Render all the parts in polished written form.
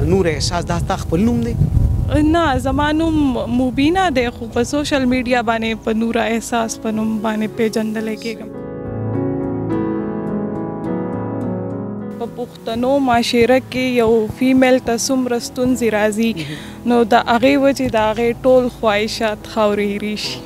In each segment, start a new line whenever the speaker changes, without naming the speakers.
نور احساس دا تا خپل نوم دی؟
نه زما نوم مبینه دی خو په سوشل میډیا باندې په نوره احساس په نوم باندې پیژندلی کېږم. په پښتنو معاشره کې یو فیمیل ته څومره ستونزې راځي نو د هغې وجې د هغې ټول خواهشات خاورې هیرې شي.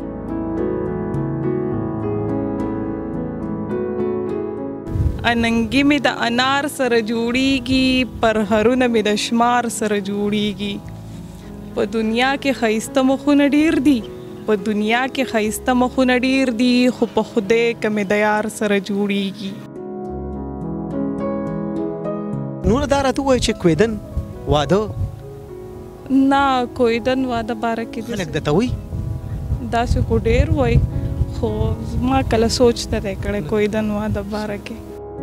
اننګي مې د انار سره جوړیږي، پرهرونه مې د شمار سره جوړیږي. په دنیا کې ښایسته مخونه ډیر دي، په دنیا کې ښایسته مخونه ډیر دي، خو په خدای که مې د یار سره جوړیږي.
نور دا راته ووایه چې کویدن واده؟
نه کویدن واده باره کې
خلک درته وایي؟
داسې خو ډیر وایي خو ما کله سوچ نه دی کړی کویدن واده باره کې.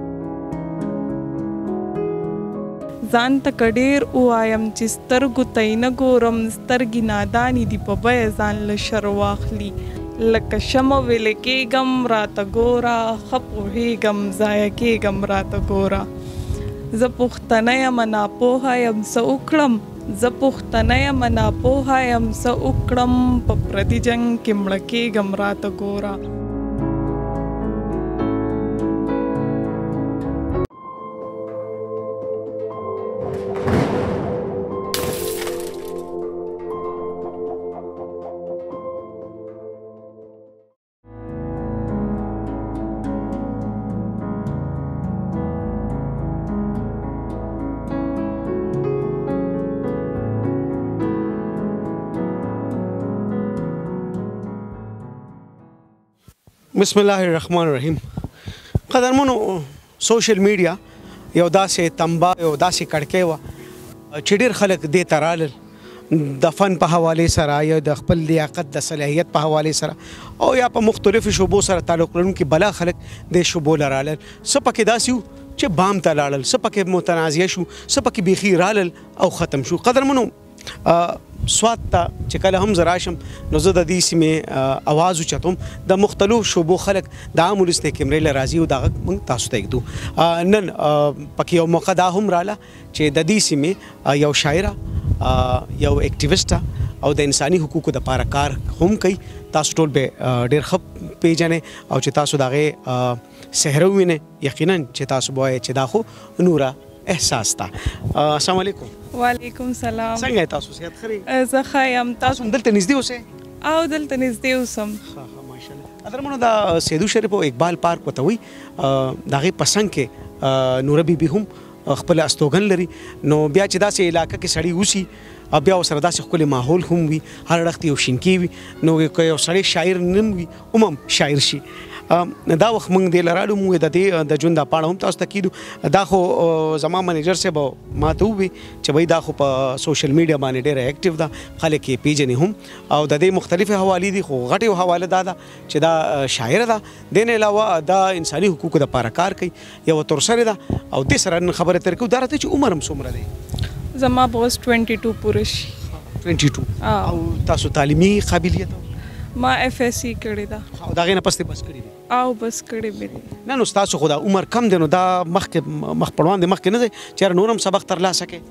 ځان ته که ډېر ووایم چې سترګو ته یې نه ګورم، سترګې نادانې دي په بیه ځان له شر واخلي. لکه شمه ویلې کېږم راته ګوره، ښه پوهېږم ضایع کېږم راته ګوره. زه پښتنه یم ناپوهه یم څه وکړم، زه پښتنه یم ناپوهه یم څه وکړم، په پردي جنګ کې مړه کېږم راته ګوره.
بسم الله الرحمن الرحیم. قدرمنو سوشل میډیا یو داسې تنبا یو داسې کړکۍ وه چې ډېر خلک دې ته رالل د فن په حوالې سره یا د خپل لیاقت د صلاحیت په حوالې سره او یا په مختلفو شعبو سره تعلق لرونکي بلا خلک دې شعبو له رالل. څه پکې داسې وو چې بام ته لاړل، څه پکې متنازعه شو، څه پکې بیخي رالل او ختم شو. قدرمنو سوات ته چې کله هم زه راشم نو زه د دې سیمې اواز اوچتوم. د مختلفو شعبو خلک د عام ولس د کیمرې له راځي او دغه موږ تاسو ته ږدو. نن پکې یو موقع دا هم راله چې د دې سیمې یو شاعره، یو اکټیویسټه او د انساني حقوقو دپاره کار هم کوي. تاسو ټول به ډېر ښه پیژنئ او چې تاسو د هغې صحره ووینئ یقینا چې تاسو به وایئ چې دا خو نوره احساس ته. السلام علیکم.
وعلیکم سلام.
څنګه یې تاسو؟ صحت ښه دی؟
زه ښه یم. تاسو
دلته نږدې اوسئ؟
او دلته نږدې اوسم.
ښه ښه ماشاءالله. قدرمنو دا سیدو شریف او اقبال پارک ورته وایي. د هغې په څنګ کې نوره بیبي هم خپل استوګن لري. نو بیا چې داسې علاقه کې سړی اوسي او بیا ورسره داسې ښکلی ماحول هم وي، هر اړخ یو شینکي وي، نو که یو سړی شاعر نه وي هم شاعر شي. دا وخت موږ دې له راړو موږ د دې د ژوند دا پاڼه هم تاسو ته کیدو. دا خو زما منیجر صاحب ما ته ووی چې بھائی دا خو په سوشل میډیا باندې ډېره ایکټیو ده، خلک یې پیژني هم او د دې مختلفې حوالې دي. خو غټې حواله دا ده چې دا شاعره ده، دې نه علاوه دا انساني حقوقو دپاره کار کوي، یو تورسرې ده او دې سره نن خبرې ترې کوو. دا راته چې عمر هم څومره دی؟
زما به اوس 22 پوره شي.
22. او تاسو تعلیمي قابلیت؟
ما اف اس سی کړې ده.
او د هغې نه پس دې بس کړي دي؟
او بس کړې مې دي.
نه نو ستاسو خو دا عمر کم دی، نو دا مخ پړوان دی مخکې نه دی چې نور هم سبق ترلاسه کړي؟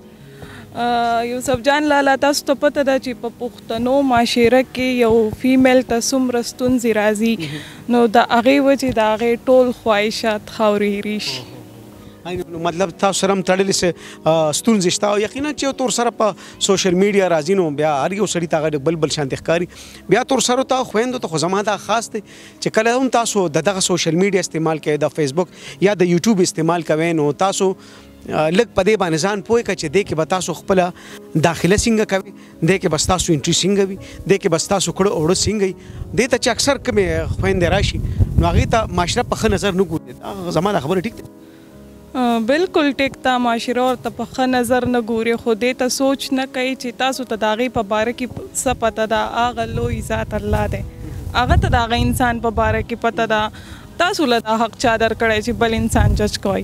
یوسف جان لالا تاسو ته پته ده چې په پښتنو معاشره کې یو فیمیل ته څومره ستونزې راځي نو د هغې وجې د هغې ټول خواهشات خاورې هیرې شي.
نو مطلب تاسو سره هم تړلې ستونزې شته او یقینا چې یو تور سره په سوشل میډیا راځي نو بیا هر یو سړي ته هغه بل شانتې ښکاري. بیا تور سرو ته خویندو ته خو زما دا خاص دی چې کله هم تاسو دغه سوشل میډیا استعمال کوئ، د فیسبوک یا د یوټیوب استعمال کوئ، نو تاسو لږ په دې باندې ځان پوه کړه چې دې کې به تاسو خپله داخله څنګه کوئ، دې کې به ستاسو انټري څنګه وي، دې کې به ستاسو کړه اوړه څنګه وي. دې ته چې اکثر کومې خویندې راشي نو هغې ته معاشره په ښه نظر نه ګوري. زما دا خبره ټیک دی؟
بالکل ټیک ته معاشره ورته په ښه نظر نه ګوري، خو دې ته سوچ نه کوي چې تاسو ته د هغې په باره کې څه پته ده. هغه لوی ذات الله دی، هغه ته د هغه انسان په باره کې پته ده. تاسو له دا حق چا درکړی چې بل انسان جج کوئ؟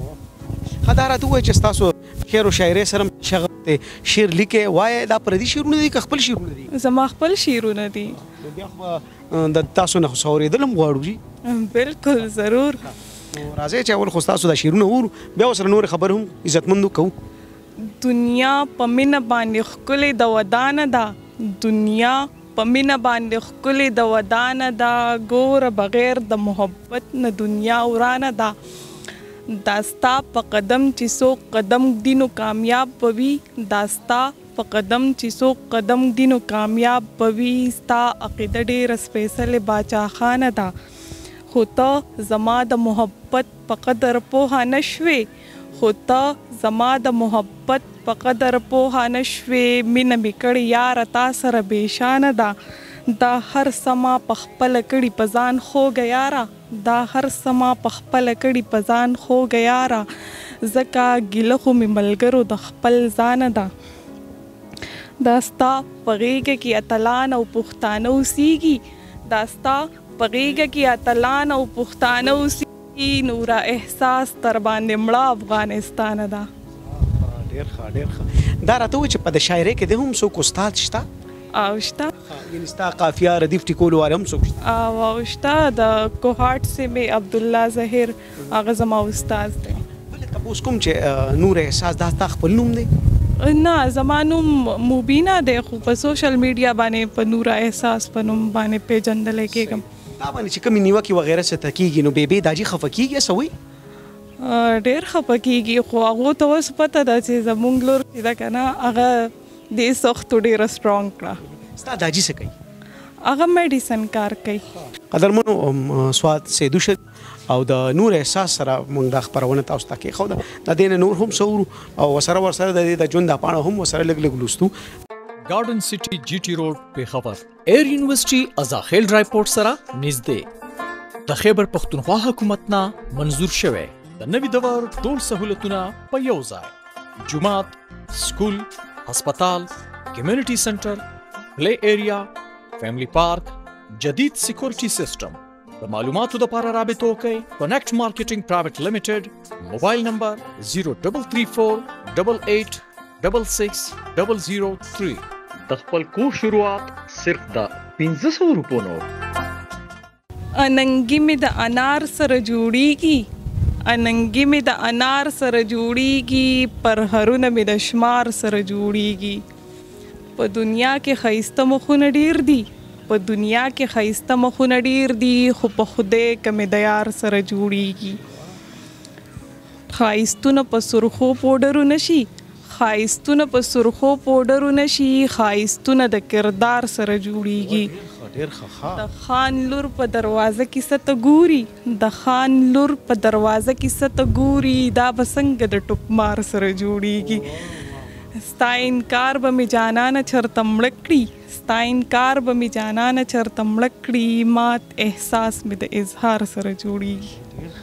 ښه دا راته ووایه چې ستاسو شعر و شاعرۍ سره شغف دی، شعر لیکئ، وایه دا پردي شعرونه دي که خپل شعرونه دي؟
زما خپل شعرونه دي.
بیا خو د تاسو نه خو څه اورېدل هم غواړو جي.
بالکل ضرور.
راځئ چې اول خو ستاسو دا شعرونه وورو، بیا ورسره نورې خبرې هم عزتمندو کوو.
دنیا په مینه باندې ښکلې د ودانه ده دنیا په مینه باندې ښکلې د ودانه ده ګوره بغیر د محبت نه دنیا ورانه ده دا ستا په قدم چې څوک قدم ږدي نو کامیاب به وي دا ستا په قدم چې څوک قدم ږدي نو کامیاب به وي ستا عقیده ډېره سپېڅلې باچاخانه ده خو ته زما د محبت په قدر پوهه نه شوې خو ته زما د محبت په قدر پوهه نه شوې مینه مې کړې یاره تا سره بېشانه ده دا هر سما په خپله کړي په ځان خوږه یاره دا هر سما په خپله کړي په ځان خوږه یاره ځکه ګیله خو مې ملګرو د خپل ځانه ده دا ستا په غېږه کې اتلان او پښتانه اوسېږي دا ستا په غېږه کې اتلان او پښتانه اوسېږي نوره احساس تر باندې مړه افغانستانه ده
ډېر ښه ډېر ښه دا راته ووایه چې په د شاعرۍ کې د هم څوک استاد شته
او شته
یعنې ستا قافیه ردیف ټیکولو والا هم څوک شته
او شته د کوهاټ سیمې عبدالله ظهیر هغه زما استاد دی
بله تپوس کوم چې نور احساس دا ستا خپل نوم دی
نه زما نوم مبینه دی خو په سوشل میډیا باندې په نوره احساس په نوم باندې پیژندلی کېږم
دا باندې چې کومې نیوکې وغیره څه ته کېږي نو بېبې داجي خفه کېږي څه وایي
ډېر خفه کېږي خو هغو ته اوس پته ده چې زموږ لور چې ده که نه هغه دې سختو ډېره سټرانګ کړه
ستا داجي څه کوي
هغه میډیسن کار کوي
قدرمنو سواد سیدو شد او د نور احساس سره موږ دا خپرونه تاسو ته کېښوده د دې نه نور هم څه ورو او ورسره د دې د ژوند دا پاڼه هم ورسره لږ لږ لوستو
گارډن سټي جی ټي روډ پیښور ایر یونیورسيټي ازاخیل ډرایپورټ سره نږدې د خیبر پښتونخوا حکومت نه منظور شوی د نوي دور ټول سہولتونه په یو ځای جومات سکول هسپتال کمیونټي سنټر پلی ایریا فیملی پارک جدید سکیورټي سیستم د معلوماتو لپاره رابطه وکړئ کنیکټ مارکیټینګ پرایویټ لیمیټډ موبایل نمبر 0334886603 د خپل کور شروعات صرف د 1500 روپو نو
اننګي مې د انار سره جوړیږي اننګي مې د انار سره جوړیږي پرهرونه مې د شمار سره جوړیږي په دنیا کې ښایسته مخونه ډیر دي په دنیا کې ښایسته مخونه ډیر دي خو په خدای که مې د یار سره جوړیږي ښایستونه په سرخو پوډرو نشي ښایستونه په سرخو پوډرو نشي ښایستونه د کردار سره جوړیږي د خان لور په دروازه کې څه ته ګوري د خان لور په دروازه کې څه ته ګوري دا به څنګه د ټوکمار سره جوړیږي ستا انکار به مې جانانه چرته مړه کړي ستا انکار به مې جانانه چرته مړه کړي مات احساس مې د اظهار سره جوړیږي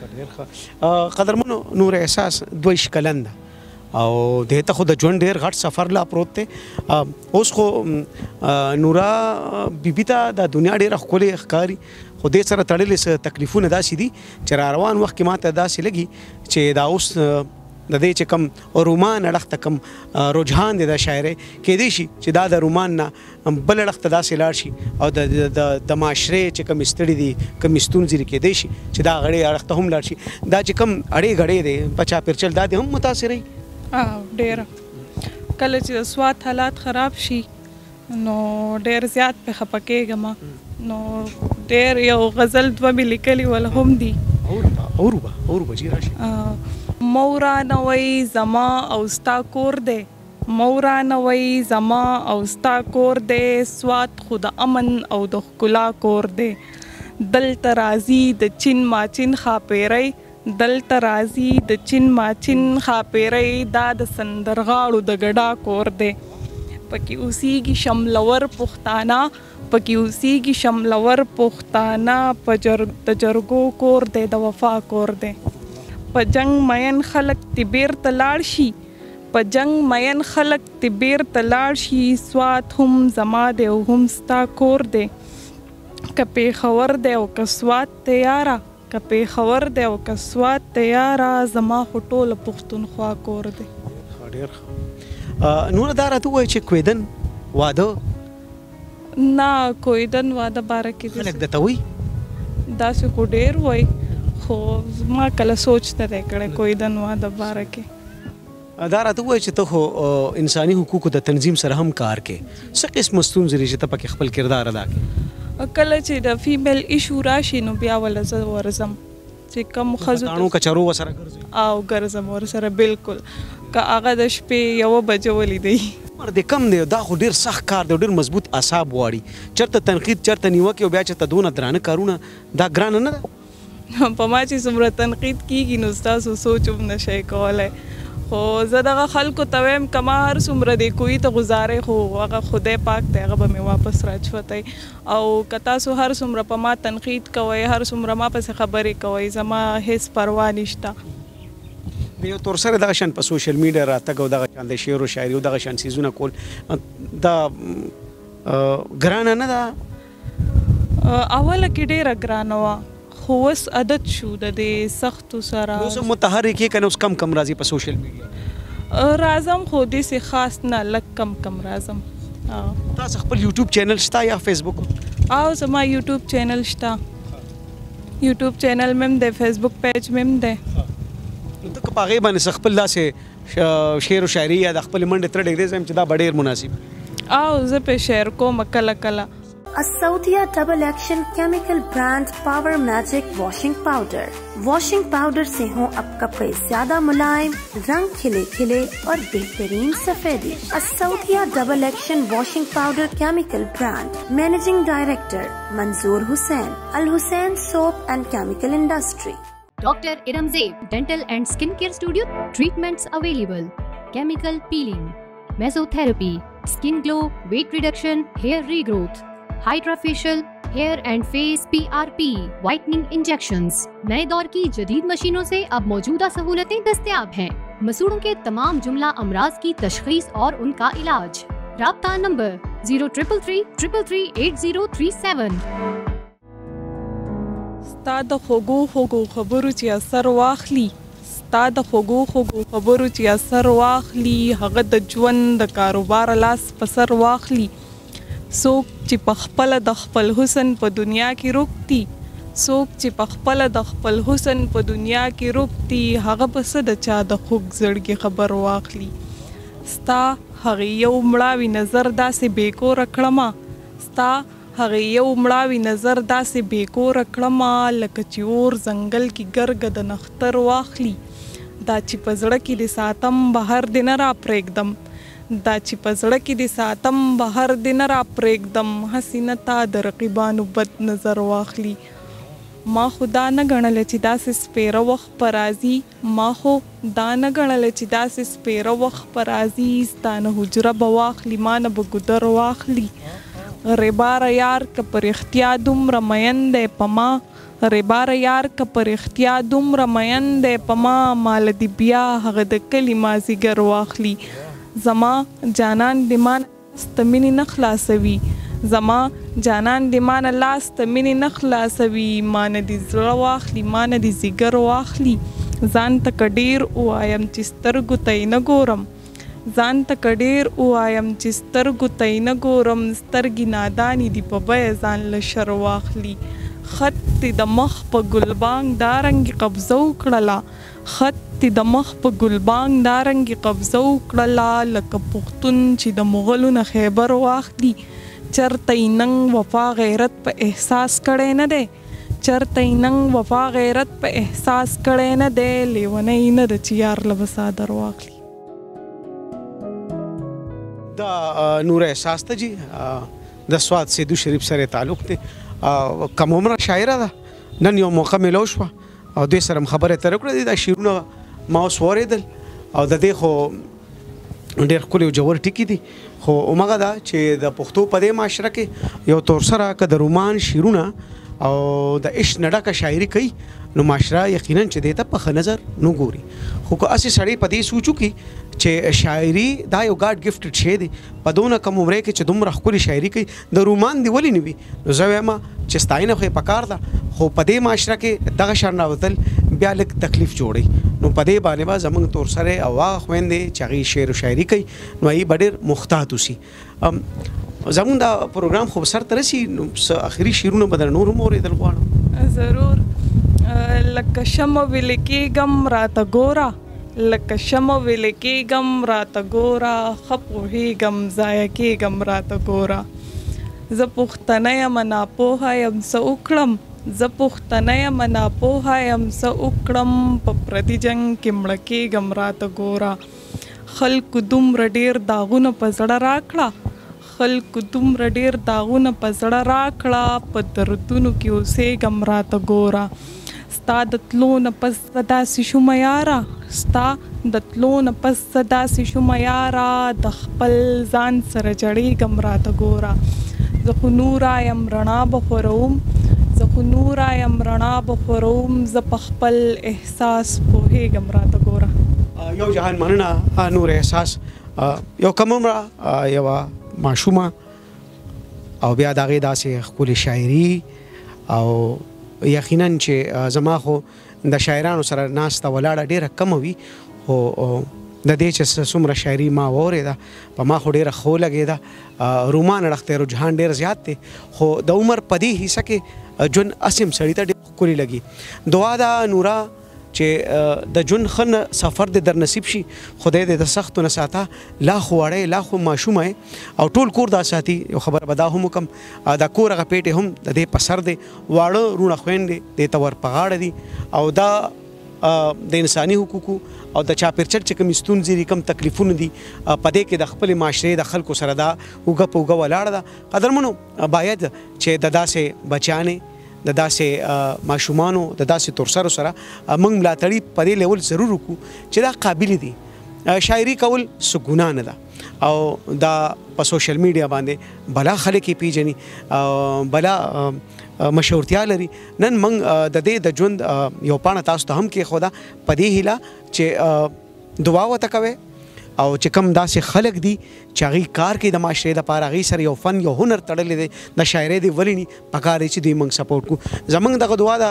قدرمنو نور احساس 22 کلن ده او دې ته خو د ژوند ډېر غټ سفر لا پروت دی اوس خو نورا بیبي ته د دنیا ډېره ښکلې ښکاري خو دې سره تړلې څه تکلیفونه داسې دي چې را روان وخت کې ماته داسې لګي چې دا اوس د دې چې کم رومان اړخ ته کم رجحان دی د شاعرۍ کېدای شي چې دا د رومان نه بل اړخ ته داسې لاړ شي او د معاشرې چې کم ستړي دي کم ستونزې دي کېدای شي چې دا غړې اړخ ته هم لاړ شي دا چې کم اړې غړې دی په چاپېرچل دا دې هم متاثروي
ډېره کله چې د سوات حالات خراب شي نو ډېر زیات پې خفه کېږم نو ډېر یو غزل دوه مې لیکلي ول هم دي
اورو جی راشي
مورانه وی زما او ستا کور دی مورانه وی زما او ستا کور دی سوات خو د امن او د ښکلا کور دی دلته راځي د چین ماچین ښاپېرۍ دلته راځي د چین ماچین ښاپېرۍ دا د سندرغاړو د ګډا کور دی پکې اوسېږي شملور پښتانه پکې اوسېږي شملور پښتانه د جرګو کور دی د وفا کور دی په جنگ مین خلک تی بیرته لاړ شي په جنگ مین خلک تی بیرته لاړ شي سوات هم زما دی او هم ستا کور دی که پېښور دی او که سوات دی یاره که پېښور دی او که سوات دی یاره زما خو ټوله پښتونخوا کور دی
ډېر ښه نور دا راته ووایه چې کویدن واده
نه کویدن واده باره کې
خلک درته وایي
داسې خو ډېر وایي خو ما کله سوچ نه دی کړی کویدن واده باره کې
دا راته ووایه چې ته خو انساني حقوقو د تنظیم سره هم کار کې څه قسم ستونزې لري چې ته پکې خپل کردار ادا کړې؟
کله چې د فیمیل ایشو راشي نو بیا ولا زه ورځم چې کم ښځو
کاڼو کچرو ورسره ګرځې؟
او ګرځم ورسره بالکل که هغه د شپې 1 بجه ولیدی
عمر دې کم دی دا خو ډېر سخت کار دی ډېر مضبوط اعصاب غواړي چېرته تنقید چېرته نیوکې او بیا چېرته دونه درانه کارونه دا ګرانه نه ده؟
په ما چې څومره تنقید کیږي نو ستاسو سوچ هم نشئ کولی خو زه دغه خلکو ته وایم که ما هر څومره دی کوی ته ګزارې خو هغه خدای پاک دی هغه به مې واپس راچوتی او که تاسو هر څومره په ما تنقید کوئ هر څومره ما پسې خبرې کوئ زما هیڅ پروا نشته.
د یو تور سره دغه شان په سوشل میډیا راتګ او دغه شان د شعر و شاعري او دغه شان څیزونه کول دا ګرانه نه ده؟
اوله کې ډېره ګرانه وه خو اوس عادت شو د دې سختو سره.
اوس متحرک یې که نه اوس کم راځي په سوشل میډیا؟
راځم خو داسې خاص نه لږ کم راځم.
تاسو خپل یوټیوب چینل شته یا فیسبوک؟
او زما یوټیوب چینل شته یوټیوب چینل مې هم دی فیسبوک پیج مې هم دی.
ته که په هغې باندې خپل داسې شعر و شاعري یا د خپلې منډې ترې ډېږدی چې دا به ډېر مناسب؟
او زه پې شعر کوم کله کله.
Asaudiya double action chemical brand power magic washing powder. Washing powder से हो अब कपड़े ज्यादा मुलायम, रंग खिले खिले और बेहतरीन सफेदी। Asaudiya double action washing powder chemical brand. Managing director Manzoor Hussain, Al Hussain soap and chemical industry.
Doctor इरमजेब dental and skin care studio. Treatments available: chemical peeling, mesotherapy, skin glow, weight reduction, hair regrowth, hydra facial, hair and face PRP, whitening injections. नए दौर की जदीद मशीनों से अब मौजूदा सहूलतें दस्तयाब हैं। मसूड़ों के तमाम जुमला अमराज की तशखीस और उनका इलाज। राब्ता नंबर 0333 333 8037।
ستا د خوږو خوږو خبرو چې اثر واخلي ستا د خوږو خوږو خبرو چې اثر واخلي هغه د ژوند د کاروبار لاس په سر واخلي. څوک چې په خپله د خپل حسن په دنیا کې روکتي څوک چې په خپله د خپل حسن په دنیا کې روکتي هغه به څه د چا د خوږ زړګي خبر واخلي. ستا هغې یو مړاوي نظر داسې بېکوره کړمه ستا هغې یو مړاوي نظر داسې بېکوره کړمه لکه چې اور ځنګل کې ګرګه د نختر واخلي. دا چې په زړه کې د ساتم بهر دې نه راپرېږدم دا چې په زړه کې د ساتم بهر دې نه راپرېږدم هسې نه تا د رقیبانو بد نظر واخلي. ما خو دا نه ګڼله چې داسې سپېره وخت په راځي ما خو دا نه ګڼله چې داسې سپېره وخت په راځي ستا نه حجره به واخلي ما نه به ګودر واخلي. غریباره یار که په رښتیا دومره مین دی په ما غریباره یار که په رښتیا دومره مین دی په ما ماله دې بیا هغه د کلي مازدیګر واخلي. زما جانان د مان ست مینې نه خلاصوي زما جانان د مان لاس ته مینې نه خلاصوي ما نه د زړه واخلي ما نه د ځیګر واخلي. ځان ته که ډېر ووایم چې سترګو ته یې نه ګورم ځان ته که ډېر ووایم چې سترګو ته یې نه ګورم سترګې نادانې دي په بیه ځان له شر واخلي. خط د مخ په ګلبانګ دارنګې قبضه وکړله خط د مخ په ګلبانګ دارنګې قبضه وکړله لکه پښتون چې د مغلو نه خیبر واخلي. چرته یې ننګ وفا غیرت په احساس کړی نه دی چرته یې ننګ وفا غیرت په احساس کړی نه دی لیونی نه ده چې یار له به څادر واخلي.
دا نور احساس ته جی د سوات سیدو شریف سره تعلق دی کم عمره شاعره ده نن یو موقع میلو شوه او دوی سره هم خبرې اترې وکړه دا شعرونه ما اوس واورېدل او د دې خو ډېر ښکلي او جوور ټکي دي خو همغه ده چې د پښتو په دې معاشره کې یو تور سره که د رومان شعرونه او د عشق نه ډکه شاعري کوي نو معاشره یقینا چې دې ته په ښه نظر نه ګوري. خو که هسې سړی په دې سوچ وکړي چې شاعري دا یو ګاډ ګفټډ شی دی په دونه کم عمرۍ کې چې دومره ښکلې شاعري کوي د رومان دې ولې نه وي نو زه وایم چې ستاینه خو یې پکار ده خو په دې معاشره کې دغه شان راوتل بیا لږ تکلیف جوړوي نو په دې باندې به زموږ تور سره او هغه خویندې چې هغې شعر و شاعري کوي نو هغې به ډېر محتاط اوسي. زموږ دا پروګرام خو به سر ته رسي نو څه اخري شعرونه به در نور هم اورېدل غواړم.
ضرور لکه شمه ویلې کېږم راته ګوره لکه شمه ویلې کېږم راته ګوره ښه پوهېږم ضایع کېږم راته ګوره زه پښتنه یم ناپوهه یم څه وکړم زه پښتنه یم ناپوهه یم څه وکړم په پردي جنګ کې مړه کېږم راته ګوره خلکو دومره ډېر داغونه په زړه راکړه خلکو دومره ډېر داغونه په زړه راکړه په دردونو کې اوسېږم راته ګوره ستا د تلو نه پس زه داسې شومه یاره ستا د تلو نه پس زه داسې شومه یاره د خپل ځان سره جړېږم راته ګوره زه خو نوره یم رڼا به خوروم زه خو نوره یم رڼا به خوروم زه په خپل احساس پوهېږم راته ګوره
یو جهان مننه نور احساس یو کم عمره یوه ماشومه او بیا د هغې داسې ښکلې شاعري او یقینا چې زما خو د شاعرانو سره ناسته ولاړه ډېره کمه وي خو د دې چې څومره شاعري ما واورېده په ما خو ډېره ښه ولګېده رومان اړخ ته رجحان ډېر زیات دی خو د عمر په دې حصه کې ژوند اسیم سړي ته ډېر ښکلي لګي دعا ده نوره چې د ژوند ښه سفر دې در نصیب شي خدای دې د سختو نه ساته لا خو وړی لا خو ماشومه او ټول کور دا ساتي یو خبره به دا هم وکړم دا کور هغه پیټې هم د دې په سر دی واړه روڼه خویندې دې ته ور په غاړه دي او دا د انساني حقوقو او د چاپېرچټ چې کومې ستونزې دي کوم تکلیفونه دي په دې کې د خپلې معاشرې د خلکو سره دا اوږه په اوږه ولاړه ده قدرمنو باید چې د داسې بچیانې د داسې ماشومانو د داسې تورسرو سره موږ ملاتړي په دې لیول ضرور وکړو چې دا قابل دي شاعري کول څه ګناه نه ده او دا په سوشل میډیا باندې بلا خلک یې پیژني بلا مشهورتیا لري نن موږ د دې د ژوند یو پاڼه تاسو ته هم کېښوده په دې هیله چې دعا ورته کوئ او چې کوم داسې خلک دي چې هغوی کار کوي د معاشرې دپاره هغوی سره یو فن یو هنر تړلی دی د شاعرۍ دی ولې نه پکار دی چې دوی موږ سپورټ کړو زموږ دغه دعا ده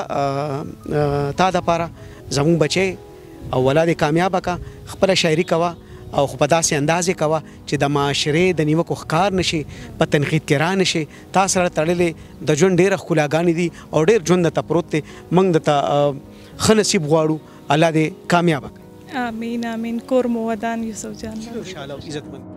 تا دپاره زموږ بچی او ولاد یې کامیابه که خپله شاعري کوه او خو په داسې انداز یې کوه چې د معاشرې د نیوکو ښکار نه شي په تنقید کې را نه شي تا سره تړلې د ژوند ډېره ښکلاګانې دي او ډېر ژوند درته پروت دی موږ درته ښه نصیب غواړو الله دې کامیابه کړي
آمین آمین کور مو ودان یوسف جان
خوشحاله او عزتمند